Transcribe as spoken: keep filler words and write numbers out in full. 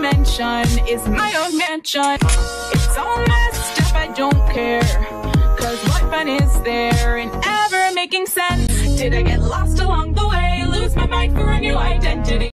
dimension is my own mansion. It's all messed up, I don't care, cause what fun is there in ever making sense? Did I get lost along the way, lose my mind for a new identity?